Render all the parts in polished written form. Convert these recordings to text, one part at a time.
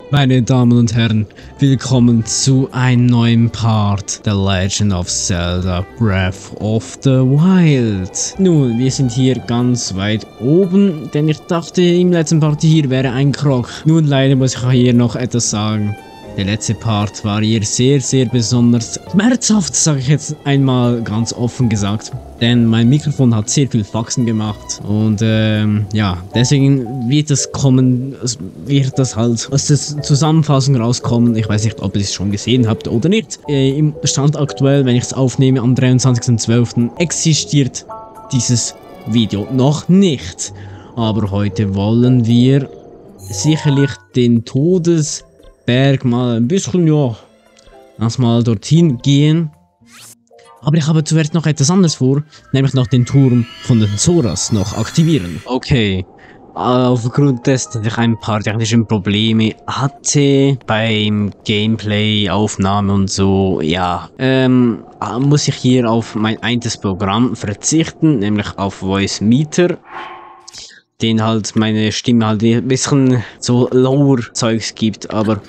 Meine Damen und Herren, willkommen zu einem neuen Part The Legend of Zelda Breath of the Wild. Nun, wir sind hier ganz weit oben, denn ich dachte im letzten Part hier wäre ein Krog. Nun leider muss ich auch hier noch etwas sagen. Der letzte Part war hier sehr besonders schmerzhaft, sage ich jetzt einmal ganz offen gesagt. Denn mein Mikrofon hat sehr viel Faxen gemacht. Und ja, deswegen wird das halt aus der Zusammenfassung rauskommen. Ich weiß nicht, ob ihr es schon gesehen habt oder nicht. Im Stand aktuell, wenn ich es aufnehme, am 23.12. existiert dieses Video noch nicht. Aber heute wollen wir sicherlich den Todesberg mal ein bisschen, ja, erstmal dorthin gehen. Aber ich habe zuerst noch etwas anderes vor, nämlich noch den Turm von den Zoras noch aktivieren. Okay, aufgrund dessen, dass ich ein paar technische Probleme hatte beim Gameplay, Aufnahme und so, ja, muss ich hier auf mein eines Programm verzichten, nämlich auf Voice Meter. Den halt meine Stimme halt ein bisschen so lower Zeugs gibt, aber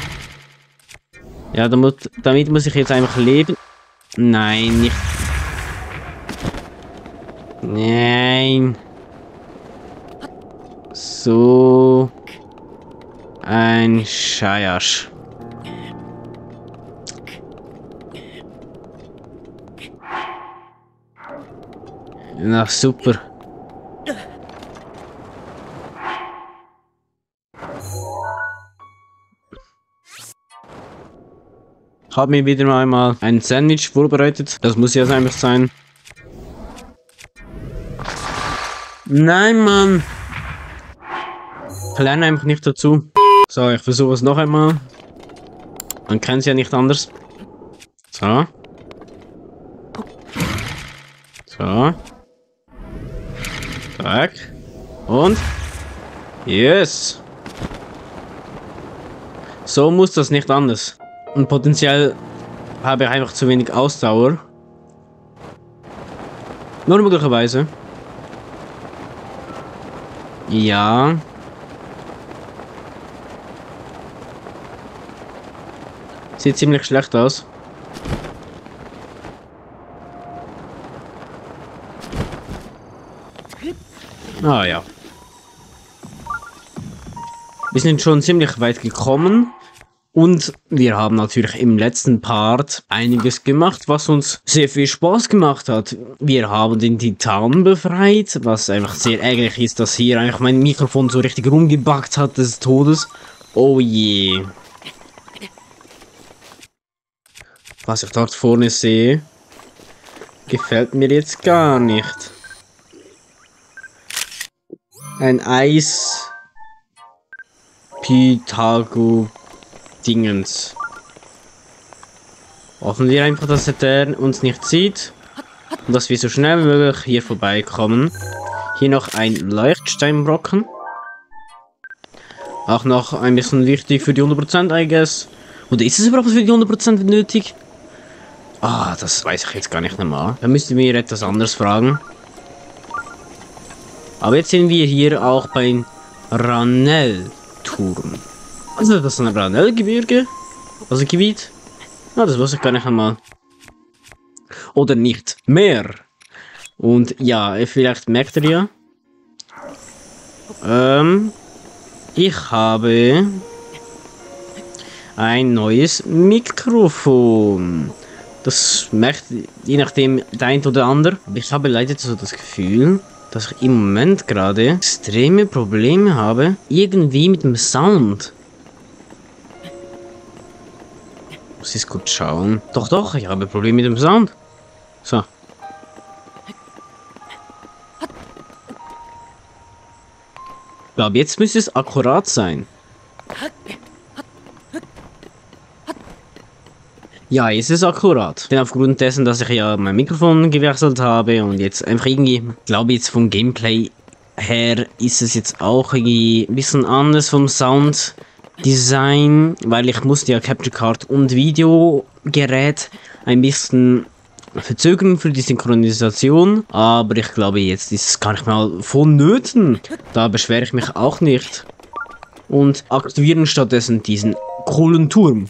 ja, damit muss ich jetzt einfach leben. Nein, nicht. Nein. So ein Scheiß. Na super. Habe mir wieder einmal ein Sandwich vorbereitet. Das muss jetzt einfach sein. Nein, Mann. Ich lerne einfach nicht dazu. So, ich versuche es noch einmal. Man kann es ja nicht anders. So. So. Zack. Und. Yes. So muss das nicht anders. Und potenziell habe ich einfach zu wenig Ausdauer. Nur möglicherweise. Ja. Sieht ziemlich schlecht aus. Ah ja. Wir sind schon ziemlich weit gekommen. Und wir haben natürlich im letzten Part einiges gemacht, was uns sehr viel Spaß gemacht hat. Wir haben den Titan befreit, was einfach sehr ärgerlich ist, dass hier einfach mein Mikrofon so richtig rumgebackt hat des Todes. Oh je. Was ich dort vorne sehe, gefällt mir jetzt gar nicht. Ein Eis Pythago Dingens. Hoffen wir einfach, dass der uns nicht sieht und dass wir so schnell wie möglich hier vorbeikommen. Hier noch ein Leuchtsteinbrocken. Auch noch ein bisschen wichtig für die 100%, I guess. Oder ist es überhaupt für die 100% nötig? Ah, das weiß ich jetzt gar nicht mehr. Da müssten wir etwas anderes fragen. Aber jetzt sind wir hier auch beim Ranell-Turm. Also das ist ein Ranell-Gebirge? Also Gebiet? Ah, das wusste ich gar nicht einmal. Oder nicht mehr. Und ja, vielleicht merkt ihr ja. Ich habe ein neues Mikrofon. Das merkt je nachdem der ein oder andere. Ich habe leider so das Gefühl, dass ich im Moment gerade extreme Probleme habe. Irgendwie mit dem Sound. Muss ich gut schauen. Doch, ich habe Probleme mit dem Sound. So. Ich glaube, jetzt müsste es akkurat sein. Ja, jetzt ist es akkurat. Denn aufgrund dessen, dass ich ja mein Mikrofon gewechselt habe und jetzt einfach irgendwie, glaube jetzt vom Gameplay her ist es jetzt auch irgendwie ein bisschen anders vom Sound. Design, weil ich musste ja Capture Card und Videogerät ein bisschen verzögern für die Synchronisation, aber ich glaube jetzt ist es gar nicht mal vonnöten. Da beschwere ich mich auch nicht. und aktivieren stattdessen diesen coolen Turm.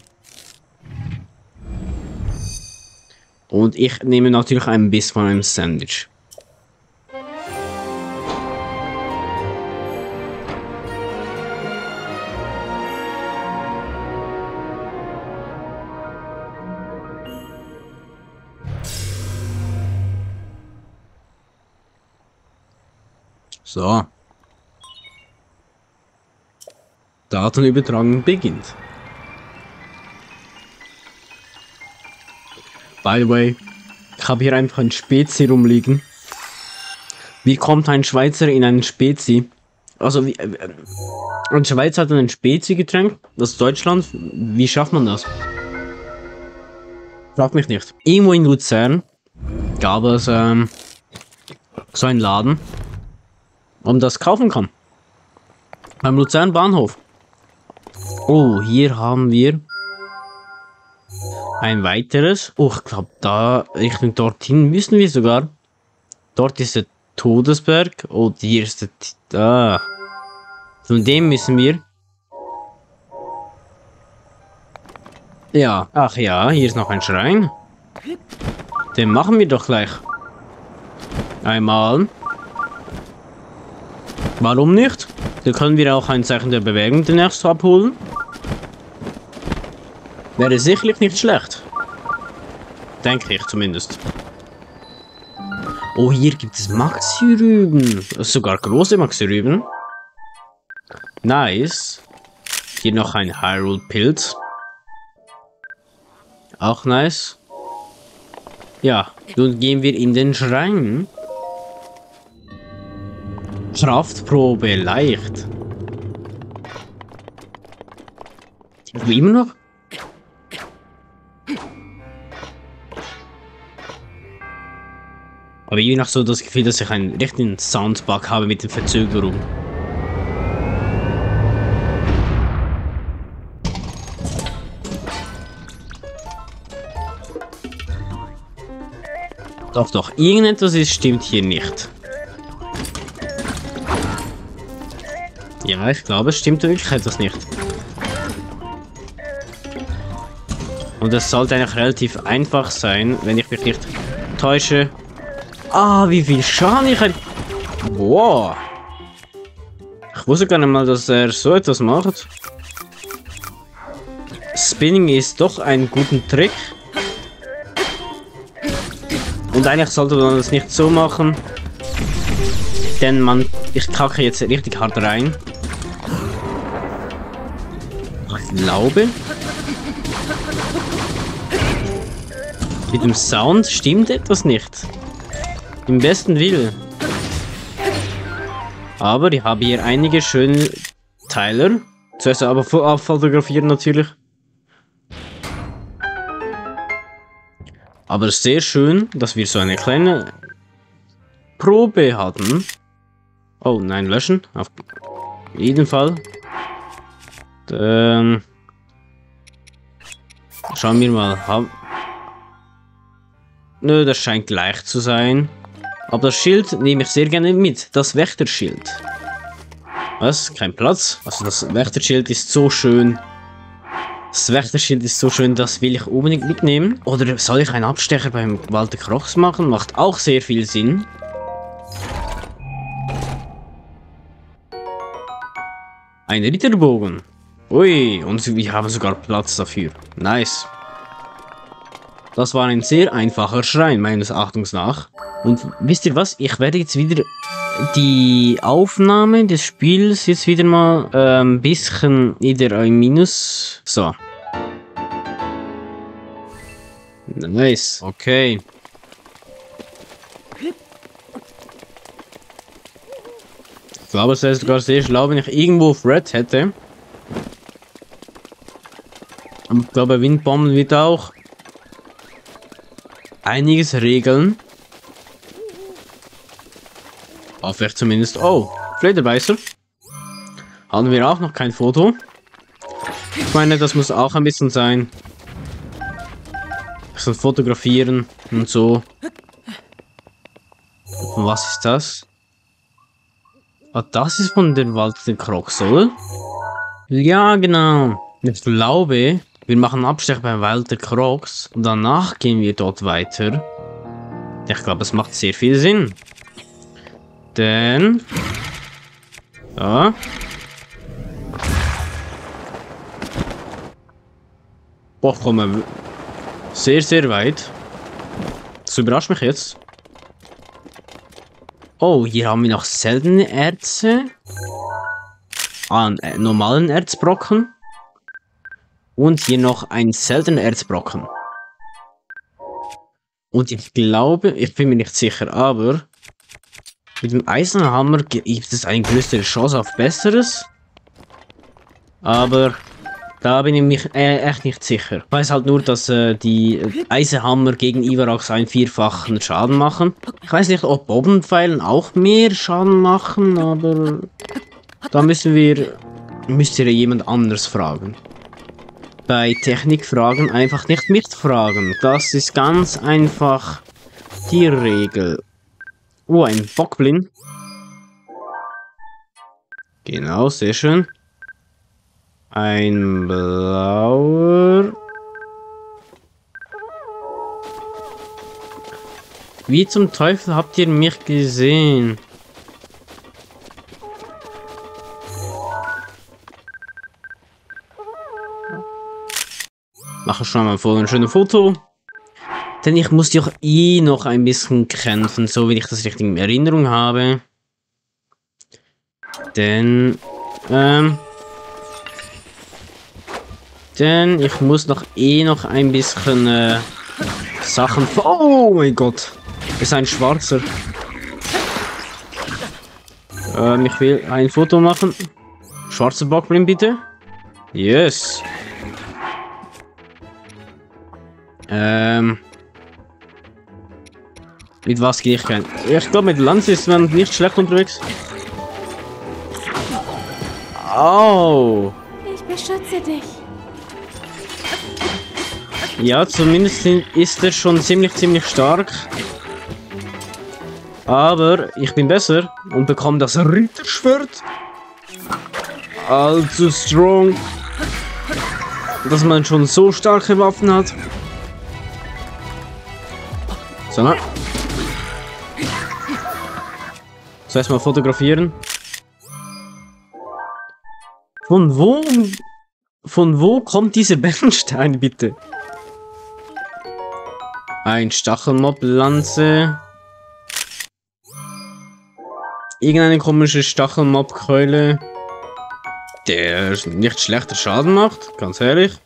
Und ich nehme natürlich einen Biss von einem Sandwich. So. Datenübertragung beginnt. By the way, ich habe hier einfach ein Spezi rumliegen. Wie kommt ein Schweizer in einen Spezi? Also, ein Schweizer hat ein Spezi-Getränk, das ist Deutschland. Wie schafft man das? Frag mich nicht. Irgendwo in Luzern gab es so einen Laden, wo man das kaufen kann. Beim Luzern Bahnhof. Oh, hier haben wir ein weiteres. Oh, ich glaube, da Richtung dorthin müssen wir sogar. Dort ist der Todesberg. Oh, hier ist der... Ah. Von dem müssen wir. Ja, ach ja, hier ist noch ein Schrein. Den machen wir doch gleich. Einmal. Warum nicht? Da können wir auch ein Zeichen der Bewegung demnächst abholen. Wäre sicherlich nicht schlecht. Denke ich zumindest. Oh, hier gibt es Maxi-Rüben. Sogar große Maxi-Rüben. Nice. Hier noch ein Hyrule-Pilz. Auch nice. Ja, nun gehen wir in den Schrein. Kraftprobe leicht. Wie immer noch? Aber irgendwie noch so das Gefühl, dass ich einen richtigen Soundbug habe mit der Verzögerung. Doch, irgendetwas stimmt hier nicht. Ja, ich glaube, es stimmt wirklich etwas nicht. Und es sollte eigentlich relativ einfach sein, wenn ich mich nicht täusche. Ah, wie viel Schaden ich... Wow. Ich wusste gar nicht mal, dass er so etwas macht. Spinning ist doch ein guter Trick. Und eigentlich sollte man das nicht so machen. Denn ich kacke jetzt richtig hart rein. Ich glaube... Mit dem Sound stimmt etwas nicht. Im besten Willen. Aber ich habe hier einige schöne Teile. Zuerst aber abfotografieren natürlich. Aber sehr schön, dass wir so eine kleine Probe hatten. Oh nein, löschen. Auf jeden Fall. Schauen wir mal. Nö, das scheint gleich zu sein. Aber das Schild nehme ich sehr gerne mit. Das Wächterschild. Was? Kein Platz? Also das Wächterschild ist so schön. Das Wächterschild ist so schön, das will ich unbedingt mitnehmen. Oder soll ich einen Abstecher beim Walter Krochs machen? Macht auch sehr viel Sinn. Ein Ritterbogen. Ui, und wir haben sogar Platz dafür. Nice. Das war ein sehr einfacher Schrein, meines Erachtens nach. Und wisst ihr was? Ich werde jetzt wieder die Aufnahme des Spiels jetzt wieder mal ein bisschen wieder ein Minus. So. Nice. Okay. Ich glaube, es wäre sogar sehr schlau, wenn ich irgendwo Fred hätte. Und ich glaube, Windbomben wird auch einiges regeln. Hoffe ich zumindest. Oh, Flederbeißer. Haben wir auch noch kein Foto. Ich meine, das muss auch ein bisschen sein. Ich soll fotografieren und so. Und was ist das? Ah, das ist von der Walter Krochs, oder? Ja, genau. Ich glaube, wir machen einen Abstecher bei Walter Crocs und danach gehen wir dort weiter. Ich glaube, es macht sehr viel Sinn. Denn... Ja. Boah, kommen wir sehr, sehr weit. Das überrascht mich jetzt. Oh, hier haben wir noch seltene Erze. Einen normalen Erzbrocken. Und hier noch einen seltenen Erzbrocken. Und ich glaube, ich bin mir nicht sicher, aber mit dem Eisenhammer gibt es eine größere Chance auf Besseres. Aber da bin ich mich echt nicht sicher. Ich weiß halt nur, dass die Eisenhammer gegen Ivarax einen 4-fachen Schaden machen. Ich weiß nicht, ob Bombenpfeilen auch mehr Schaden machen, aber da müsst ihr jemand anders fragen. Bei Technikfragen einfach nicht mich fragen. Das ist ganz einfach die Regel. Oh, ein Bockblin. Genau, sehr schön. Ein blauer. Wie zum Teufel habt ihr mich gesehen? Mache schon mal ein schönes Foto. Denn ich muss doch noch ein bisschen kämpfen, so wie ich das richtig in Erinnerung habe. Denn ich muss noch ein bisschen Sachen... Oh mein Gott! Das ist ein Schwarzer. Ich will ein Foto machen. Schwarzer Bockblin bitte. Yes. Mit was gehe ich kein? Ich glaube, mit Lanze ist man nicht schlecht unterwegs. Oh! Ich beschütze dich. Ja, zumindest ist er schon ziemlich stark. Aber ich bin besser und bekomme das Ritterschwert. Allzu strong. Dass man schon so starke Waffen hat. So, zuerst mal fotografieren. Von wo kommt dieser Bernstein, bitte? Ein Stachelmob-Lanze. Irgendeine komische Stachelmob-Keule. Der nicht schlechter Schaden macht, ganz ehrlich.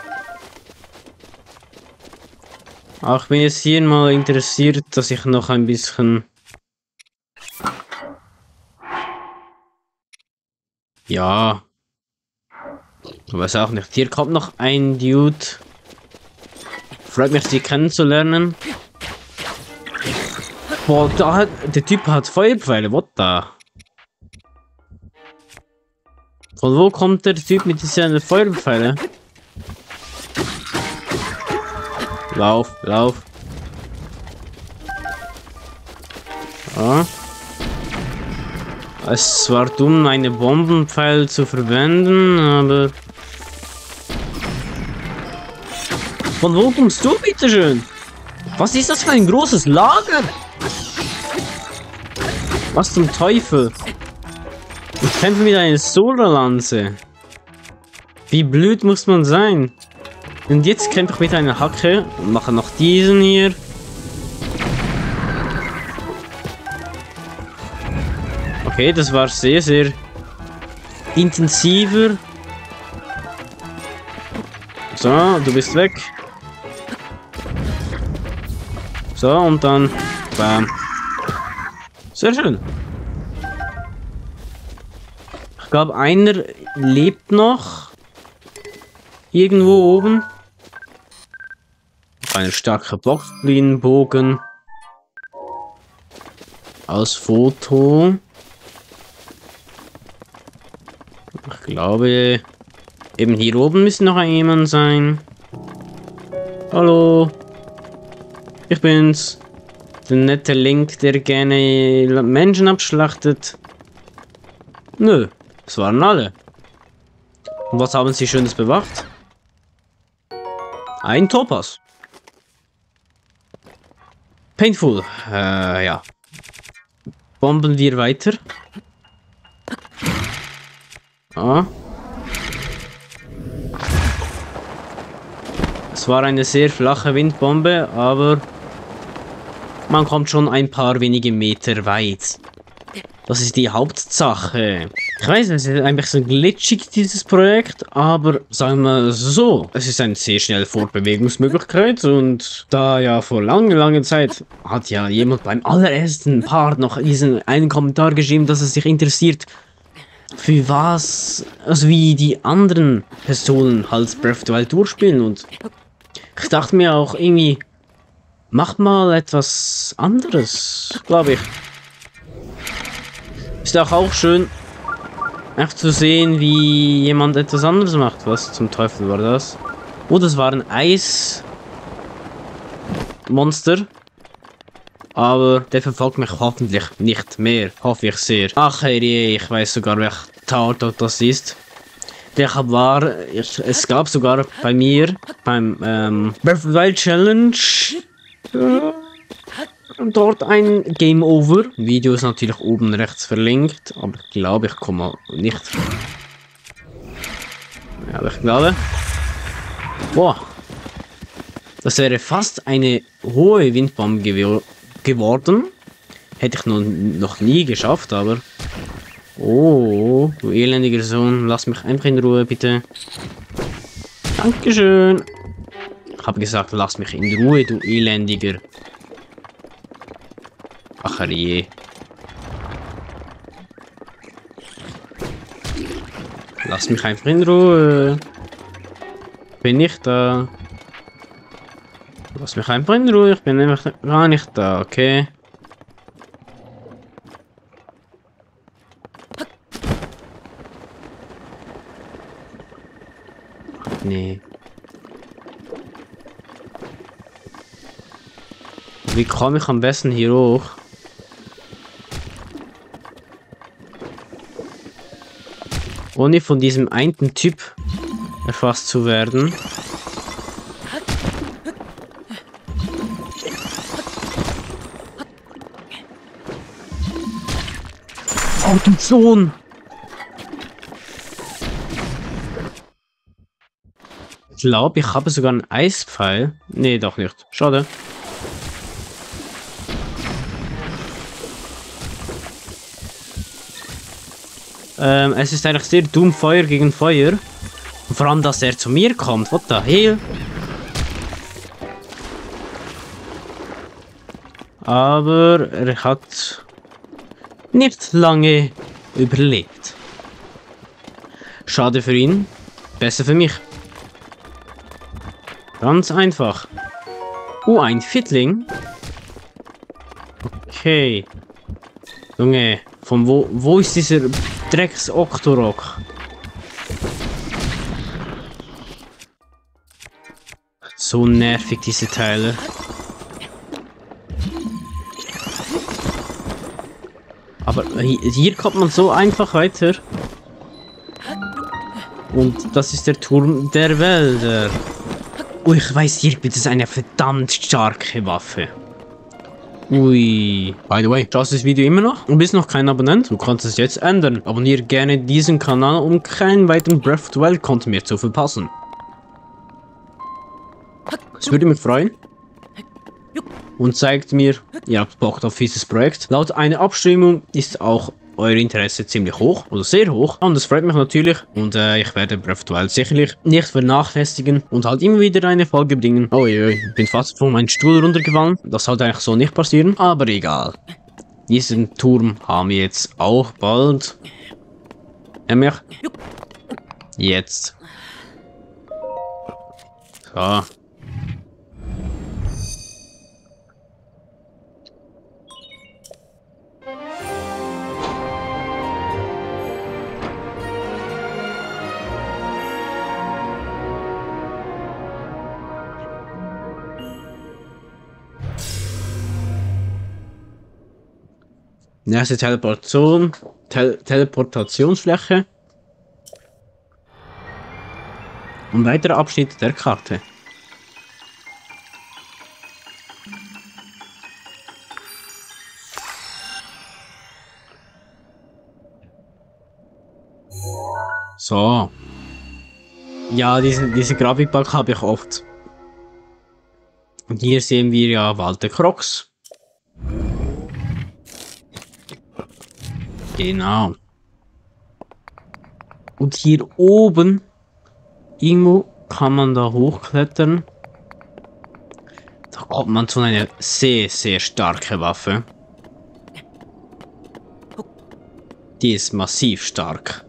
Auch ich bin jetzt hier mal interessiert, dass ich noch ein bisschen... Ja. Ich weiß auch nicht. Hier kommt noch ein Dude. Freut mich, sie kennenzulernen. Boah, der Typ hat Feuerpfeile. What the? Von wo kommt der Typ mit diesen Feuerpfeile? Lauf. Ah. Es ist zwar dumm, eine Bombenpfeil zu verwenden, aber... Von wo kommst du, bitteschön? Was ist das für ein großes Lager? Was zum Teufel? Ich kämpfe mit einer Solarlanze. Wie blöd muss man sein? Und jetzt kämpfe ich mit einer Hacke und mache noch diesen hier. Okay, das war sehr intensiver. So, du bist weg. So, und dann... Bam. Sehr schön. Ich glaube, einer lebt noch. Irgendwo oben. Ein starker Bockblinbogen. Als Foto. Ich glaube, eben hier oben müsste noch jemand sein. Hallo. Ich bin's. Der nette Link, der gerne Menschen abschlachtet. Nö, es waren alle. Und was haben sie Schönes bewacht? Ein Topaz. Painful. Ja. Bomben wir weiter. Ah. Es war eine sehr flache Windbombe, aber man kommt schon ein paar wenige Meter weit. Das ist die Hauptsache. Ich weiß, es ist ein bisschen glitschig, dieses Projekt, aber sagen wir so, es ist eine sehr schnelle Fortbewegungsmöglichkeit und da ja vor langer Zeit hat ja jemand beim allerersten Part noch diesen einen Kommentar geschrieben, dass es sich interessiert, für was, also wie die anderen Personen halt Breath of the Wild durchspielen und ich dachte mir auch irgendwie, mach mal etwas anderes, glaube ich. Ist auch schön, einfach zu sehen, wie jemand etwas anderes macht. Was zum Teufel war das? Oh, das war ein Eismonster. Aber der verfolgt mich hoffentlich nicht mehr. Hoffe ich sehr. Ach herrje, ich weiß sogar, welcher Tatort das ist. Es gab sogar bei mir beim Breath of the Wild Challenge dort ein Game Over. Video ist natürlich oben rechts verlinkt, aber ich glaube, ich komme nicht. Ja, aber ich glaube. Boah. Das wäre fast eine hohe Windbombe geworden. Hätte ich noch nie geschafft, aber. Oh, du elendiger Sohn, lass mich einfach in Ruhe, bitte. Dankeschön. Ich habe gesagt, lass mich in Ruhe, du elendiger. Ach je. Lass mich einfach in Ruhe. Bin ich da? Lass mich einfach in Ruhe, ich bin einfach gar nicht da, okay? Nee. Wie komme ich am besten hier hoch? Ohne von diesem einen Typ erfasst zu werden. Oh, du Sohn! Ich glaube, ich habe sogar einen Eispfeil. Nee, doch nicht. Schade. Es ist eigentlich sehr dumm, Feuer gegen Feuer. Und vor allem, dass er zu mir kommt. What the hell? Aber er hat nicht lange überlebt. Schade für ihn. Besser für mich. Ganz einfach. Oh, ein Fiddling. Okay. Junge, von wo ist dieser Drecks-Octorok? So nervig, diese Teile. Aber hier kommt man so einfach weiter. Und das ist der Turm der Wälder. Oh, ich weiß, hier gibt es eine verdammt starke Waffe. Ui. By the way, schaust du das Video immer noch und bist noch kein Abonnent? Du kannst es jetzt ändern. Abonniere gerne diesen Kanal, um keinen weiteren Breath of the Wild Content mehr zu verpassen. Es würde mich freuen. Und zeigt mir, ihr habt Bock auf dieses Projekt. Laut einer Abstimmung ist auch euer Interesse ziemlich hoch oder sehr hoch. Und das freut mich natürlich. Und ich werde Breath of the Wild sicherlich nicht vernachlässigen und halt immer wieder eine Folge bringen. Oh je, ich bin fast von meinem Stuhl runtergefallen. Das sollte eigentlich so nicht passieren, aber egal. Diesen Turm haben wir jetzt auch bald. Jetzt. So. Nächste Teleportationsfläche. Ein weiterer Abschnitt der Karte. So. Ja, diese Grafikbug habe ich oft. Und hier sehen wir ja Walter Crocs. Genau. Und hier oben irgendwo kann man da hochklettern. Da kommt man zu einer sehr, sehr starke Waffe. Die ist massiv stark.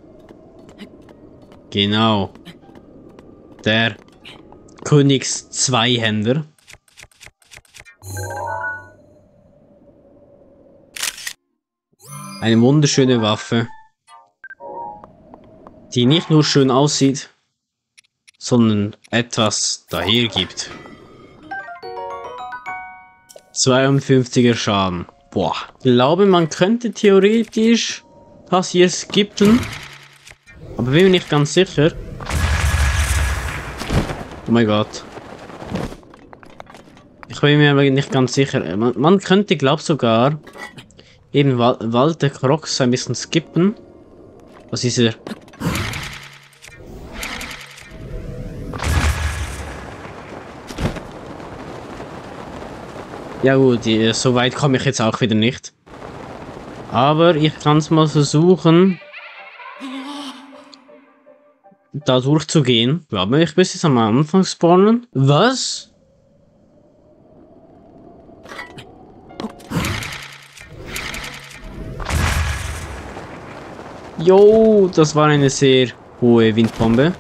Genau. Der Königs-Zweihänder. Eine wunderschöne Waffe, die nicht nur schön aussieht, sondern etwas dahergibt. 52er Schaden. Boah. Ich glaube, man könnte theoretisch das hier skippen, aber bin mir nicht ganz sicher. Oh mein Gott. Ich bin mir aber nicht ganz sicher. Man könnte, glaube ich, sogar eben Walter Crocs ein bisschen skippen. Was ist er? Ja gut, so weit komme ich jetzt auch wieder nicht. Aber ich kann es mal versuchen, da durchzugehen. Ich glaube, ich muss jetzt am Anfang spawnen. Was? Jo, das war eine sehr hohe Windbombe.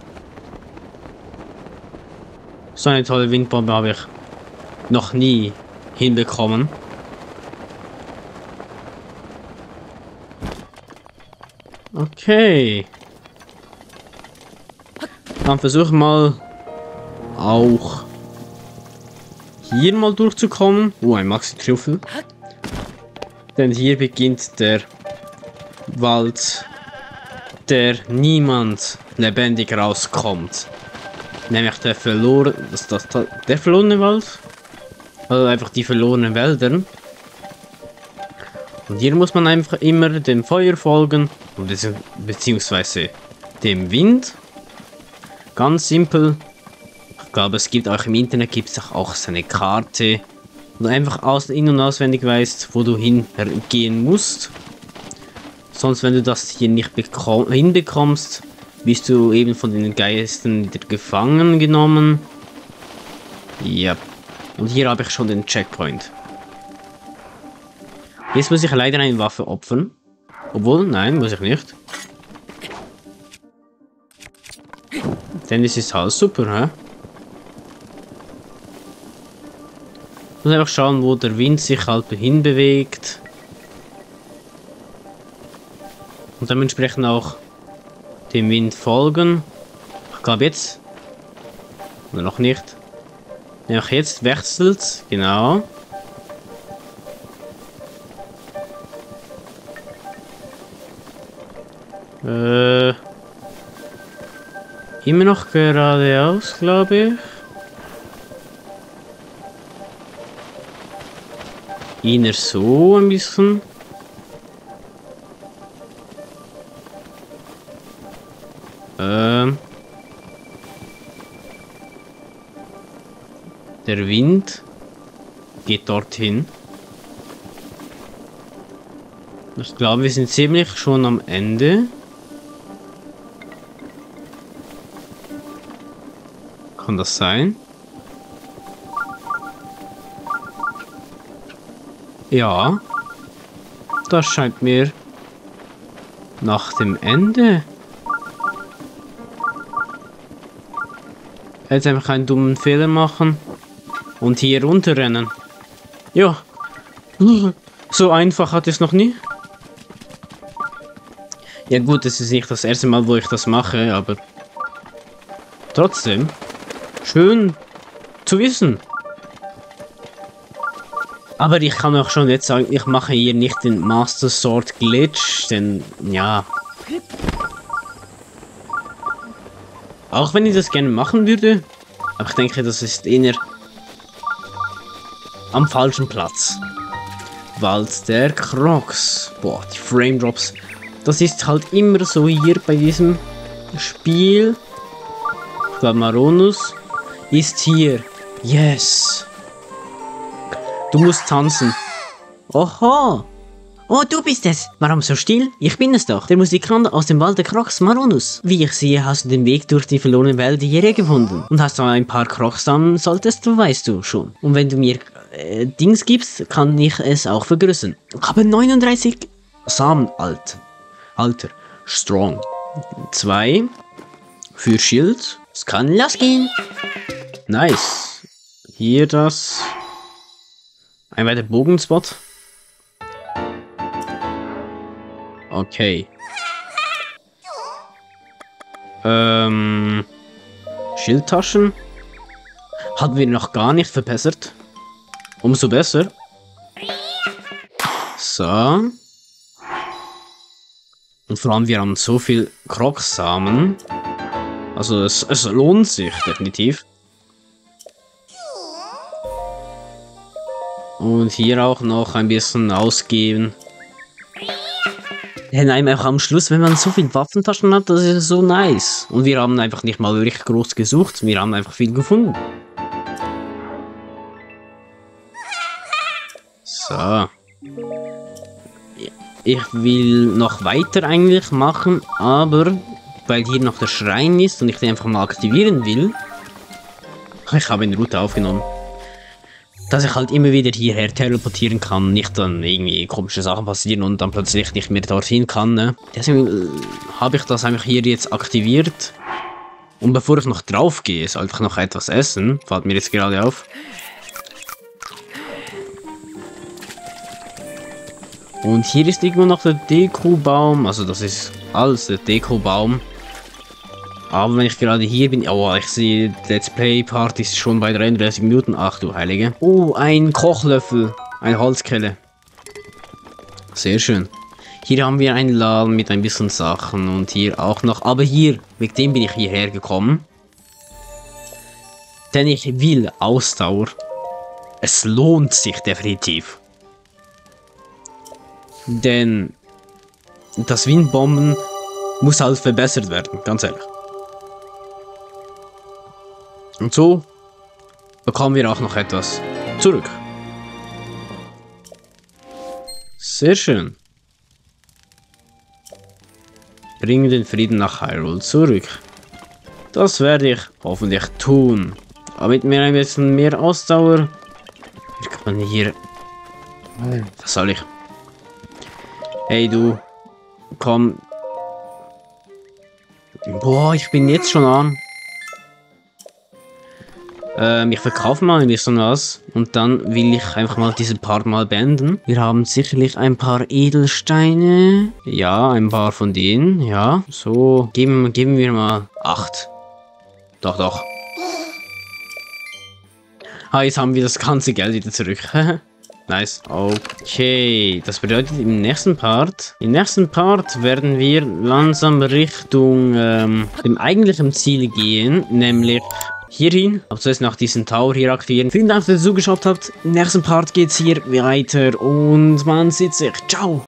So eine tolle Windbombe habe ich noch nie hinbekommen. Okay. Dann versuche mal auch hier mal durchzukommen. Ein Maxi-Trüffel. Denn hier beginnt der Wald, der niemand lebendig rauskommt. Nämlich der verlorene Wald. Also einfach die verlorenen Wälder. Und hier muss man einfach immer dem Feuer folgen, beziehungsweise dem Wind. Ganz simpel. Ich glaube, es gibt auch im Internet auch so eine Karte, wo du einfach in- und auswendig weißt, wo du hingehen musst. Sonst, wenn du das hier nicht hinbekommst, bist du eben von den Geistern wieder gefangen genommen. Ja. Und hier habe ich schon den Checkpoint. Jetzt muss ich leider eine Waffe opfern. Obwohl, nein, muss ich nicht. Denn es ist halt super, hä? Ich muss einfach schauen, wo der Wind sich halt hinbewegt. Und dementsprechend auch dem Wind folgen. Ich glaube jetzt. Oder noch nicht. Ja, jetzt wechselt, genau. Immer noch geradeaus, glaube ich. Eher so ein bisschen. Der Wind geht dorthin. Ich glaube, wir sind ziemlich schon am Ende. Kann das sein? Ja. Das scheint mir nach dem Ende. Jetzt einfach einen dummen Fehler machen. Und hier runterrennen. Ja. So einfach hat es noch nie. Ja gut, es ist nicht das erste Mal, wo ich das mache, aber trotzdem schön zu wissen. Aber ich kann auch schon jetzt sagen, ich mache hier nicht den Master Sword Glitch, denn ja. Auch wenn ich das gerne machen würde, aber ich denke, das ist eher am falschen Platz. Wald der Crocs. Boah, die Frame Drops. Das ist halt immer so hier bei diesem Spiel. Ich glaube, Maronus ist hier. Yes. Du musst tanzen. Oho. Oh, du bist es. Warum so still? Ich bin es doch. Der Musikant aus dem Wald der Crocs, Maronus. Wie ich sehe, hast du den Weg durch die verlorene Welt hierher gefunden. Und hast du ein paar Crocs sammeln solltest, weißt du schon. Und wenn du mir Dings gibst, kann ich es auch vergrößern. Aber 39 Samen Alter. Strong. 2 für Schild. Es kann losgehen. Nice. Hier das. Ein weiter Bogenspot. Okay. Schildtaschen. Hatten wir noch gar nicht verbessert. Umso besser. So. Und vor allem, wir haben so viel Crocs-Samen. Also es lohnt sich definitiv. Und hier auch noch ein bisschen ausgeben. Ja, nein, auch am Schluss, wenn man so viele Waffentaschen hat, das ist so nice. Und wir haben einfach nicht mal wirklich groß gesucht, wir haben einfach viel gefunden. So. Ich will noch weiter eigentlich machen, aber weil hier noch der Schrein ist und ich den einfach mal aktivieren will. Ich habe eine Route aufgenommen. Dass ich halt immer wieder hierher teleportieren kann, nicht dann irgendwie komische Sachen passieren und dann plötzlich nicht mehr dorthin kann. Ne? Deswegen habe ich das einfach hier jetzt aktiviert. Und bevor ich noch drauf gehe, sollte ich noch etwas essen. Fällt mir jetzt gerade auf. Und hier ist irgendwo noch der Dekobaum. Also das ist alles der Dekobaum. Aber wenn ich gerade hier bin... Oh, ich sehe, Let's Play Part ist schon bei 33 Minuten. Ach du Heilige. Oh, ein Kochlöffel. Eine Holzkelle. Sehr schön. Hier haben wir einen Laden mit ein bisschen Sachen. Und hier auch noch... Aber hier, wegen dem bin ich hierher gekommen. Denn ich will Ausdauer. Es lohnt sich definitiv. Denn das Windbomben muss halt verbessert werden, ganz ehrlich. Und so bekommen wir auch noch etwas zurück. Sehr schön. Bring den Frieden nach Hyrule zurück. Das werde ich hoffentlich tun. Aber mit mir ein bisschen mehr Ausdauer. Wir können hier... Was soll ich? Hey du. Komm. Boah, ich bin jetzt schon arm. Ich verkaufe mal ein bisschen was und dann will ich einfach mal diesen Part mal beenden. Wir haben sicherlich ein paar Edelsteine. Ja, ein paar von denen, ja. So, geben wir mal 8. Doch. Ah, jetzt haben wir das ganze Geld wieder zurück. Nice. Okay, das bedeutet im nächsten Part werden wir langsam Richtung dem eigentlichen Ziel gehen, nämlich hierhin. Aber zuerst nach diesem Tower hier aktivieren. Vielen Dank, dass ihr zugeschaut habt. Im nächsten Part geht's hier weiter und man sieht sich. Ciao!